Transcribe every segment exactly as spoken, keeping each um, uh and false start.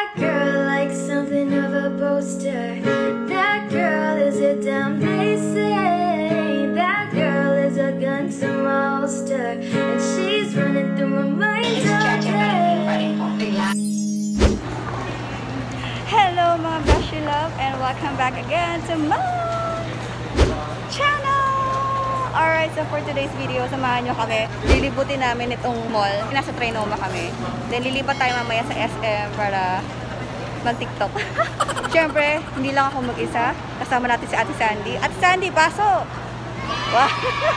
That girl like something of a poster. That girl is a dumb they say. That girl is a gun to my holster, and she's running through my mind all day. Hello mga Beshi Love, and welcome back again to my channel! Alright, so for today's video, samahan nyo kami. Lilibutin namin itong mall. Nasa Trinoma kami. Then lilipat tayo mamaya sa S M para mag-TikTok. Siyempre, hindi lang ako mag-isa. Kasama natin si Ate Sandy. Ate Sandy, pasok! Wow!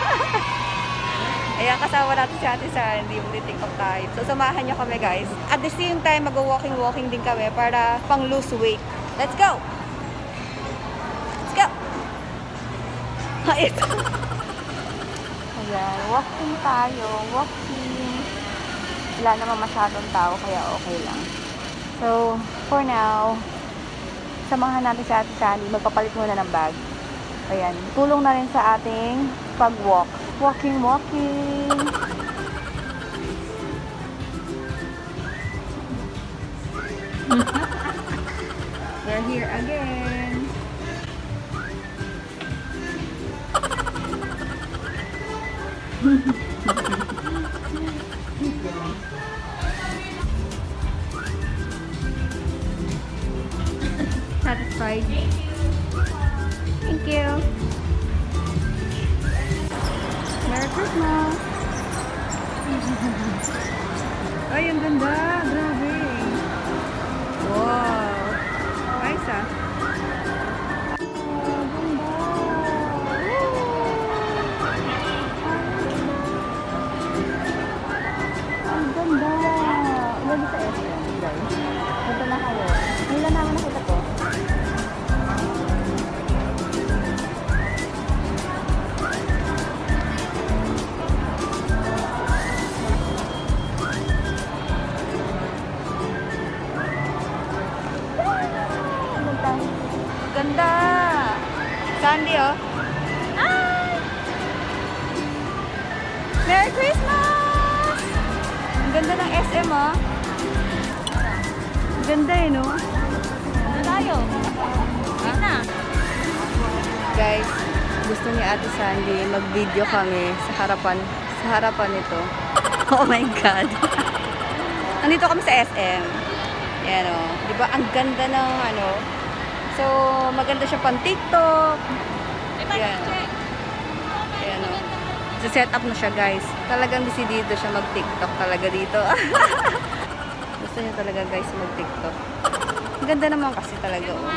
Ayan, kasama natin si Ate Sandy. Mag-TikTok tayo. So, samahan nyo kami, guys. At the same time, mag-walking-walking din kami para pang lose weight. Let's go! Let's go! Ha, ito. Ayan, walking tayo. Walking. Wala naman masyadong tao, kaya okay lang. So, for now, samahan natin si Ate Sandy. Magpapalit muna ng bag. Ayan, tulong na rin sa ating pag-walk. Walking, walking. We're here again. Satisfied? Thank you. Merry Christmas! Ay, ang ganda! Grabe! Wow! Nice ah! Oh, ganda! Ang ganda! Ilan sa S M, guys? Ganda na kayo. Ilan naman nakita ko? Ganda! Sandy, oh. Hi! Merry Christmas! Ang ganda ng S M, oh. Ganda, eh, no? Ano tayo? Ha? Na. Guys, gusto ni Ate Sandy mag-video kami sa harapan, sa harapan nito. Oh my God! Nandito kami sa S M. Yan, oh. Diba, ang ganda ng, ano, so, maganda siya pang TikTok. Ayan. Ayan o. So, set up na siya, guys. Talagang desidido siya mag-TikTok talaga dito. Gusto niya talaga, guys, mag-TikTok. Ang ganda naman kasi talaga, o.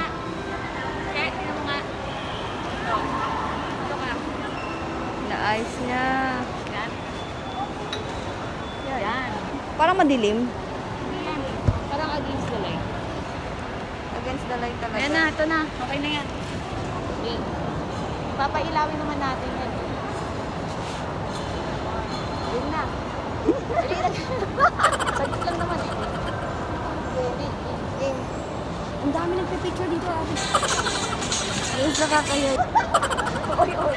Naayos niya. Yan. Parang madilim. Parang against the light. Against the light talaga. Ayan na, ito na. Okay na yan. Okay. Papailawin naman natin yan. Yun na. Saglit lang naman eh. Ang dami nagpipicture dito, ate. Ayun sa kakayo. Oy, oy.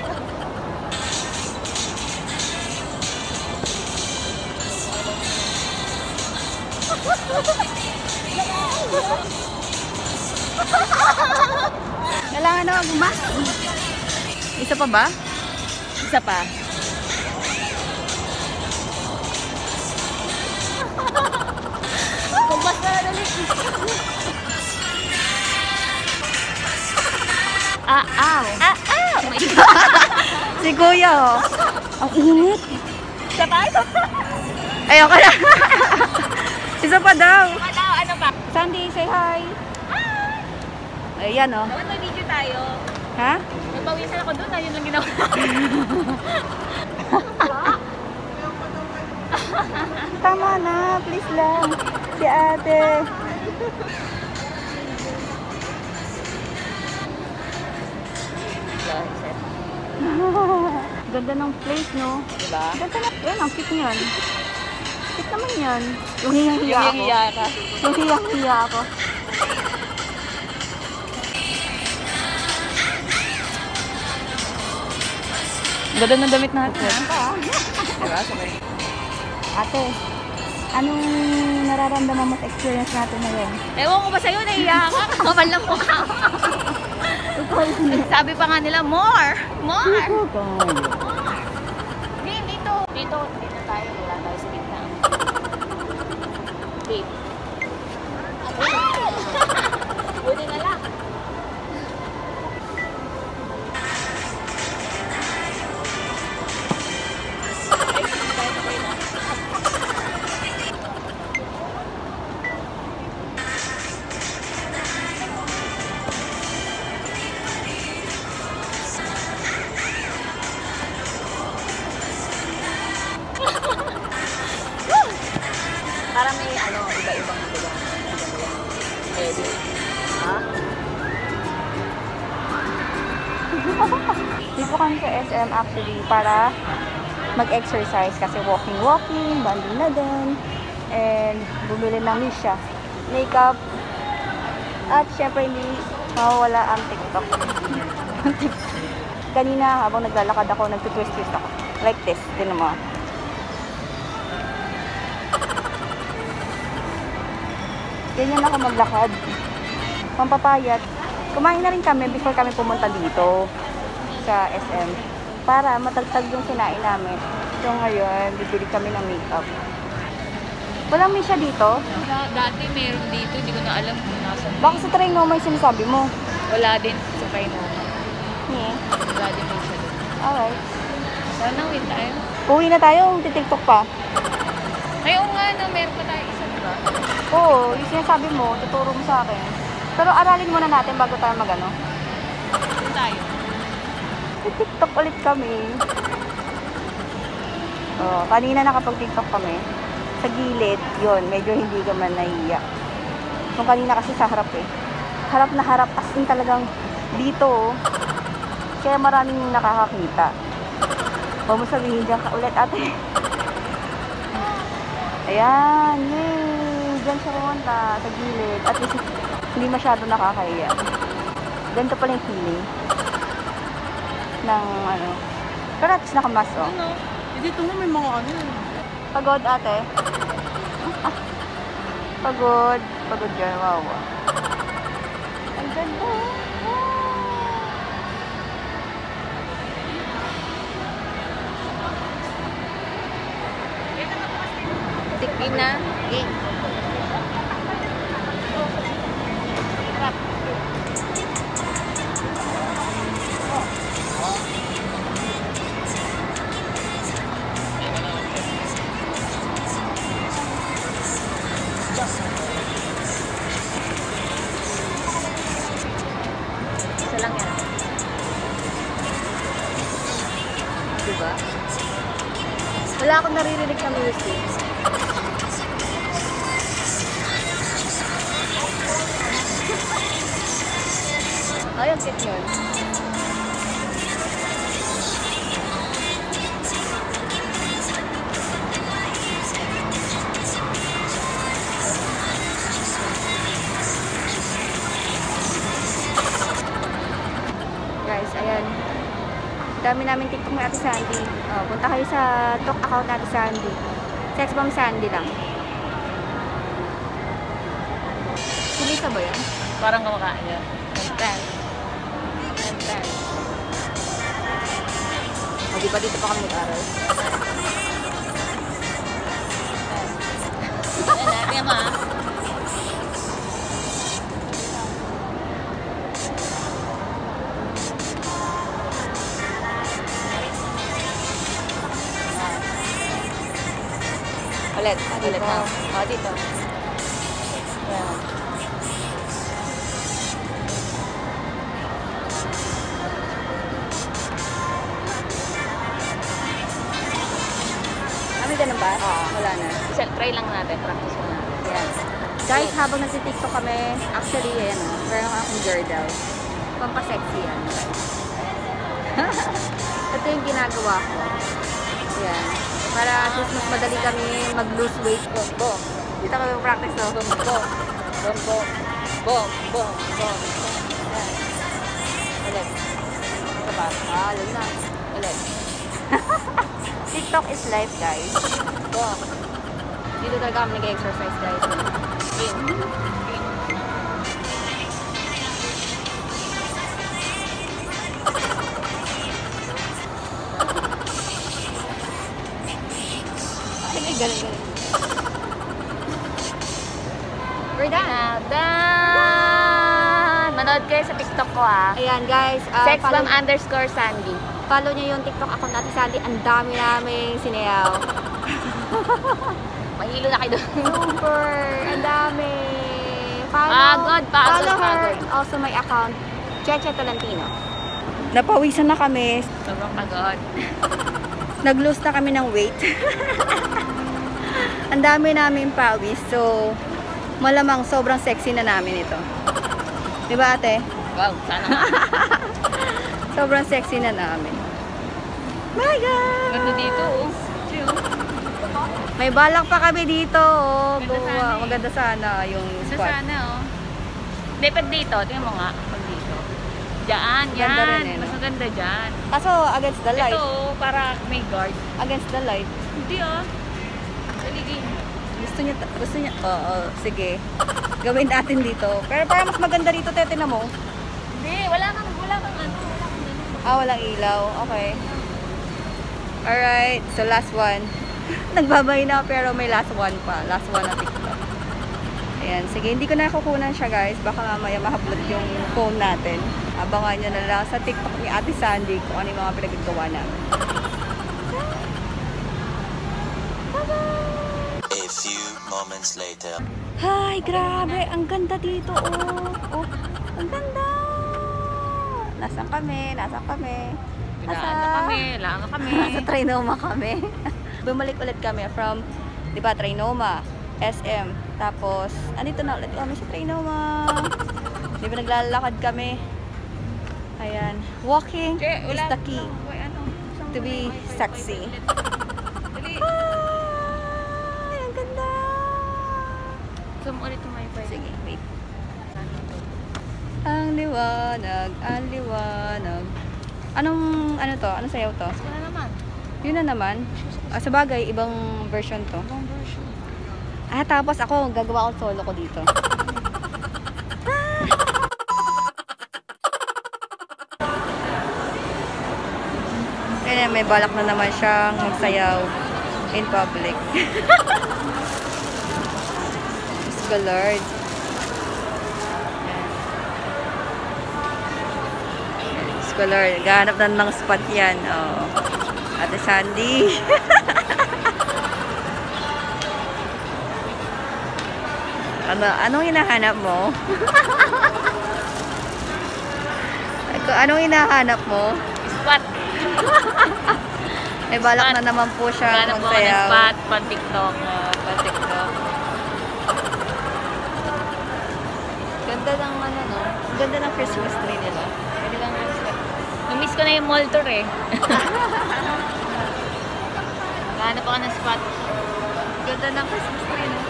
Kailangan na mag-mask. Isa pa ba? Isa pa. Kumbas na nalit. Ah, aw. Ah, aw. Si Kuya, oh. Ang init. Isa pa? Isa pa? Ayoko na. Isa pa daw. Ano, ano pa? Sandy, say hi. Hi. Ayan, oh. Dapat may video tayo. Ha? Nagpawisan ako doon, ayun lang ginawa. Tama na, please lang. Si ate. Ganda ng place, no? Diba? Ganda na. Yan, ang cute niyan. Cute naman yan. Yung hiyang-hiya ako. Hiya ka. Yung hiyang-hiya ako. Ganda ng damit natin. Diba? Sabay. Ate, Anong nararamdaman mo sa experience natin ngayon? Ewan ko ba sa'yo, naiiyak ka. Kapal lang mukha. Sabi pa nga nila, more! More! More! Di, dito. Dito, dito tayo. Wala tayo sa gitna. Dito. Buti na lang. Para may ano, iba-ibang iba. Pwede. Ha? Dito kami sa S M actually para mag-exercise kasi walking-walking, banding na din, and bumili ng Misha, makeup, at syempre hindi mawawala ang TikTok. Kanina habang naglalakad ako, nagtutwist-twist ako. Like this, tinan mo. Ganyan ako maglakad. Pampapayat. Kumain na rin kami before kami pumunta dito sa S M para matagtag yung sinain namin. So ngayon, bibili kami ng makeup. Walang Misha dito? Dati meron dito, hindi ko na alam kung nasa. Baka sa Trinoma yung sinasabi mo. Wala din sa Trinoma. Yeah. Wala din mo siya doon. Alright. Sana win tayo. Uwi na tayo, titiktok pa. Ngayon nga na meron pa tayo isa, diba? Oo, yung sinasabi mo, tuturo mo sa akin. Pero aralin muna natin bago tayo magano. Doon tayo. TikTok ulit kami. Oh, kanina nakapag-TikTok kami. Sa gilid, yon, medyo hindi ka man naiiyak. Nung kanina kasi sa harap eh. Harap na harap, as in talagang dito. Oh. Kaya maraming nakakakita. Huwag mo sabihin dyan ka ulit, ate. Ayan, yay! Diyan siya pumunta, sa gilid. At least, hindi masyado nakakahiya. Ganito pala yung feeling. Ng ano. Pero at least nakamas, oh. Ano? Dito nga may mga ano. Pagod, ate. Pagod. Pagod dyan, wow. Ang ganda. Tikin na. Okay. Isa lang yan. Diba? Wala akong naririnig na music. Ay, ang cute yun. Guys, ayan. Dami namin TikTok ni Ate Sandy. Oh, punta kayo sa TikTok account ni Ate Sandy. Sex Bomb Sandy lang. Silisa ba yan? Parang kamakain yan. Ten. Ten. O, di ba dito pa kami nag-aral? Ayan na, kaya ma. Ulit. Ulit na. O, dito. Ayan. Kami ganun ba? Oo. Wala na. Isa, try lang natin. Practice mo natin. Ayan. Guys, habang nagtitiktok kami, actually, ayan o, meron akong girdle. Pampasexy yan. Ito yung ginagawa ko. Ayan. Para at least mas madali kami mag-lose weight. Boom, boom. Dito kami practice, no? Boom, boom. Boom, boom. Boom, boom, boom. Ayan. Ulit. Ito ba? Ah, alam na. Ulit. TikTok is life, guys. Boom. Dito talaga kami nag-exercise, guys. Ay, galing, galing. We're done. Done! Manood kayo sa TikTok ko ah. Ayan, guys. Uh, Sexbomb underscore Sandy. Follow nyo yung TikTok account natin, Sandy. Ang dami namin sinayaw. Mahilo na kayo doon. Super! Ang dami! Follow, Pagod, pagod, follow her. pagod. Also my account, Cheche Tolentino. Napawisan na kami. Sobrang pagod. Nag-lose na kami ng weight. Ang dami namin pawis. So, malamang sobrang sexy na namin ito. Diba, ate? Wow, sana nga. Sobrang sexy na namin. My God! Ganda dito oh. Chill. May balak pa kami dito. Oh. Maganda Go, sana eh. maganda sana yung Ganda spot. sana oh. Hindi, pag dito. Tingnan mo nga. Pag dito. Diyan, Ganda yan. rin eh, no? Mas maganda dyan. Kaso, against the light. Ito oh, para may guard. Against the light. Hindi oh. Saligin. Gusto niya, gusto niya, oo, sige. Gawin natin dito. Pero parang mas maganda dito, tete na mo. Hindi, wala kang, wala kang ano. Wala kang ano. Ah, walang ilaw. Okay. Alright, so last one. Nagbabay na pero may last one pa. Last one na TikTok. Ayan, sige, hindi ko na kukunan siya, guys. Baka mamaya mahablot yung phone natin. Abangan nyo na lang sa TikTok ni Ate Sandy kung ano yung mga pinagagawa namin. A few moments later. Hi, grabe. Ang ganda dito, oh. Oh, ang ganda. Nasaan kami? Nasaan kami? Pilaan na kami, laan na kami. Nasa Trinoma kami. Bumalik ulit kami from, di ba, Trinoma, S M. Tapos, andito na ulit kami sa Trinoma. Di ba, naglalakad kami. Ayan. Walking Che, is wala. the key Uy, ano? to be sexy. Dali. Ay, ang ganda. Zoom ulit yung wifi. Sige, wait. Ang liwanag, ang liwanag. Anong, ano to? Anong sayaw to? Wala naman. Yun na naman. Ah, sa bagay, ibang version to. Ibang version. Ah, tapos ako, gagawa ko solo ko dito. Kaya may balak na naman siyang magsayaw in public. Diyos ko, Lord. Diyos ko, Lord. Gahanap na ng spot yan. Oh. Ate Sandy. Ano, anong hinahanap mo? Anong hinahanap mo? Spot. May balak na naman po siya Gano'n po ako ng magsayaw. spot, pang TikTok. Uh, pa-TikTok. Ganda ng ano, no? Ganda ng Christmas tree nila. Pwede lang yung spot. Namiss ko na yung mall tour eh. Gano'n po ako ng spot. Ganda ng Christmas tree, no?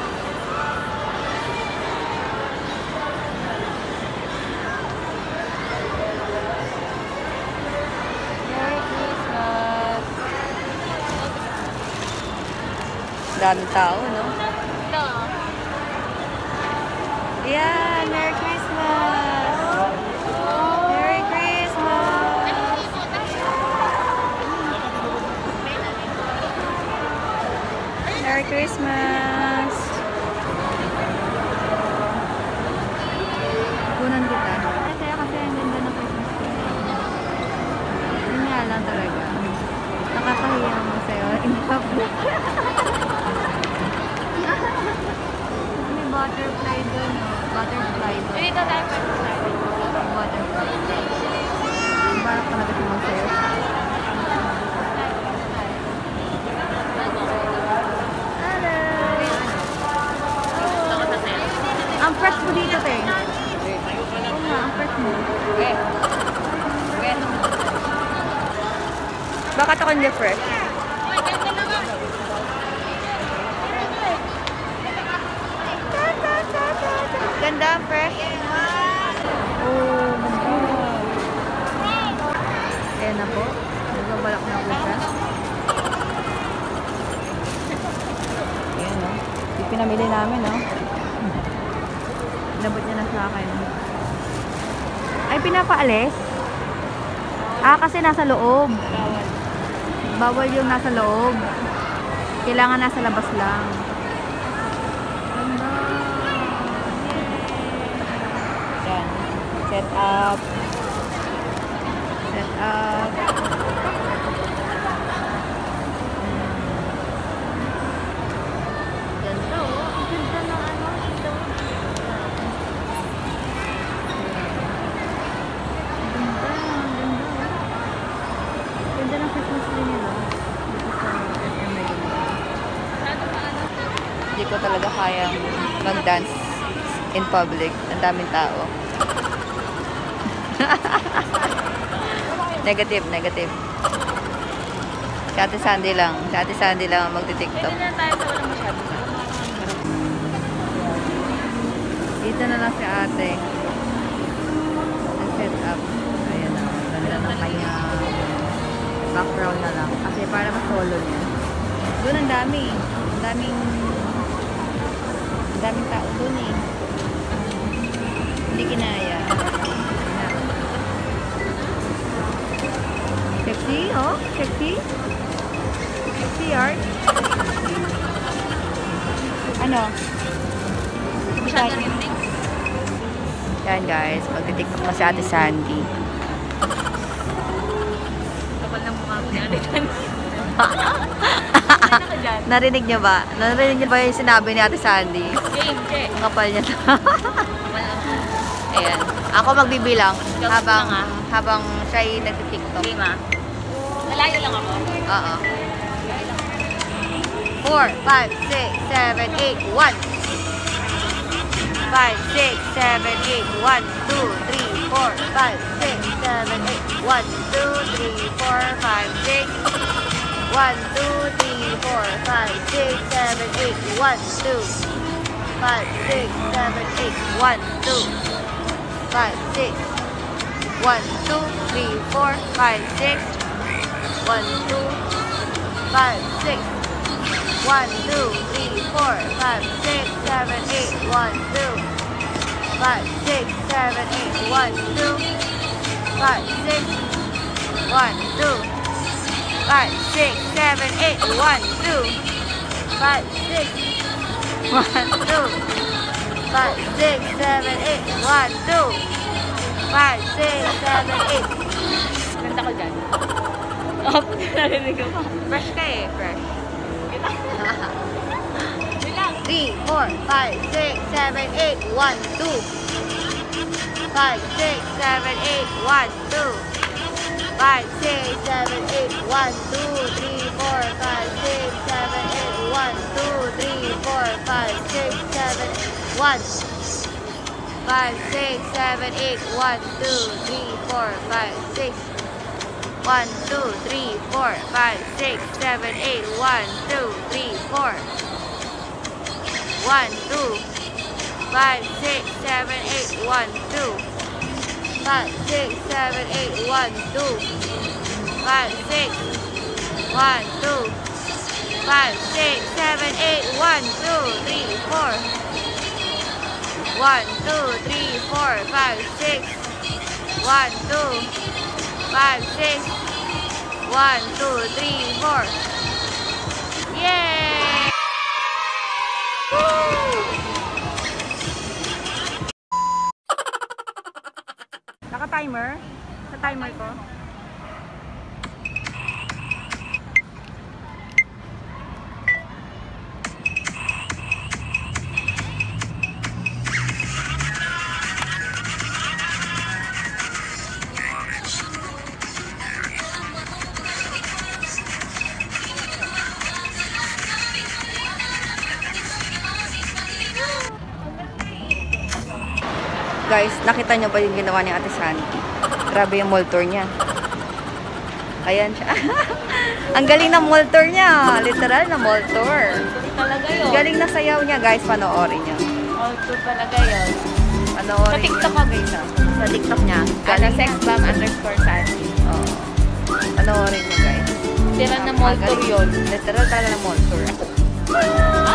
Merry Christmas! Daming tao, no? Ito. Yeah, Merry Christmas! Merry Christmas! Merry Christmas! Kunan kita. Kasi kasi ang ganda ng Christmas tree. Yun nga lang talaga. Nakakahiya naman sa'yo in public. May butterfly doon, no? Butterfly doon. Dito tayo pwede sa akin. Butterfly. Parang talaga tumang sa'yo. Ang fresh mo dito, te. Oo nga, ang fresh mo. Okay. Okay. Bakit ako hindi fresh? Uy, ganda naman. Ganda, fresh. Oh, ganda. Ayan na po. Nagbabalak na ako siya. Ayan, no? Yung pinamili namin, no? Inabot niya na sa akin. Ay, pinapaalis? Ah, kasi nasa loob. Bawal. Bawal yung nasa loob. Kailangan nasa labas lang. Ganda. Yan. Set up. Set up. Ganda, oh. Ang ganda ng ano. Ganda, ang ganda. Ganda ng Christmas tree nila. Hindi ko talaga kayang mag-dance in public. Ang daming tao. Negative, negative. Si Ate Sandy lang. Si Ate Sandy lang ang magti-tiktok. Pwede na tayo sa walang masyado. Dito na lang si Ate. Nag-set up. Ayan na. Ganda ng kanya. Background na lang. Kasi para ma-solo niya. Doon ang dami. Ang daming ang daming tao doon eh. Hindi kinaya. Sexy, oh? Sexy? Sexy art? Ano? Masyado rin din. Yan guys, magti-tiktok na si Ate Sandy. Kapal ng mukha ko ni Ate Sandy. Narinig niyo ba? Narinig niyo ba yung sinabi ni Ate Sandy? Game, che. Ang kapal niya. Ayan. Ako magbibilang habang habang siya ay nagti-tiktok. Game, ah. Malayo lang ako. Oo. four, five, six, seven, eight, one. five, six, seven, eight, one, two, three, four, five, six, seven, eight, one, two, three, four, five, six. one, two, three, four, five, six, seven, eight, one, two, five, six, seven, eight, one, two, five, six, one, two, three, four, five, six, one, two, five, six, one, two, three, four, five, six, seven, eight, one, two, five, six, seven, eight, one, two, five, six, one, two, five, six, seven, eight, one, two, five, six, one, two, five, six, seven, eight, one, two, five, six, seven, eight. Ganda ko dyan. Oh, narinig ko pa. Fresh ka eh, fresh. Bilang. three, four, five, six, seven, eight, one, two, five, six, seven, eight, one, two, five, six, seven, eight, one, two, three, four, five, six, seven, eight, one, two, three, four, five, six, seven, one, five, six, seven, eight, one, two, three, four, five, six, one, two, three, four, five, six, seven, eight, one, two, three, four, one, two, five, six, seven, eight, one, two, five, six, seven, eight, one, two, five, six, one, two, five, six, seven, eight, one, two, three, four, one, two, three, four, five, six, one, two, five, six, one, two, three, four. Yay! Woo! Naka-timer? Sa timer ko? Guys, nakita nyo ba yung ginawa ni Ate Sandy? Grabe yung mall tour niya. Ayan siya. Ang galing ng mall tour niya. Literal na mall tour. Talaga yun. Galing na sayaw niya, guys. Panoorin niyo. Auto talaga yun. Panoorin Sa TikTok niyo. ka, guys, ah. Sa TikTok niya. Ano, Galing sexbomb underscore Sandy. Oo. Panoorin niyo, guys. Tira na mall tour yun. Literal talaga na mall tour. Ah!